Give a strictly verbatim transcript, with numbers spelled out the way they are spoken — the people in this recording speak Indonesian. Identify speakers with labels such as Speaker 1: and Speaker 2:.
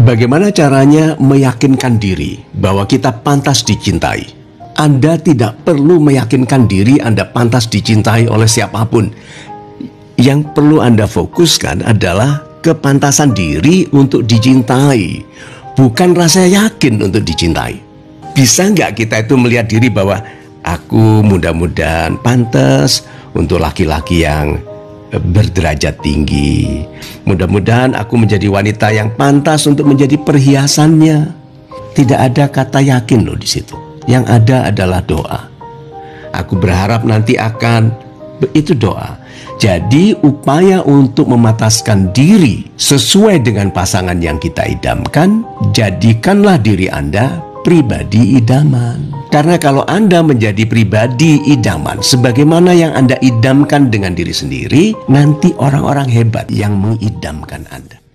Speaker 1: Bagaimana caranya meyakinkan diri bahwa kita pantas dicintai? Anda tidak perlu meyakinkan diri Anda pantas dicintai oleh siapapun. Yang perlu Anda fokuskan adalah kepantasan diri untuk dicintai, bukan rasa yakin untuk dicintai. Bisa nggak kita itu melihat diri bahwa aku mudah-mudahan pantas untuk laki-laki yang berderajat tinggi. Mudah-mudahan aku menjadi wanita yang pantas untuk menjadi perhiasannya. Tidak ada kata yakin loh di situ. Yang ada adalah doa. Aku berharap nanti akan, itu doa. Jadi upaya untuk memataskan diri sesuai dengan pasangan yang kita idamkan, jadikanlah diri Anda pribadi idaman. Karena kalau Anda menjadi pribadi idaman sebagaimana yang Anda idamkan dengan diri sendiri, nanti orang-orang hebat yang mengidamkan Anda.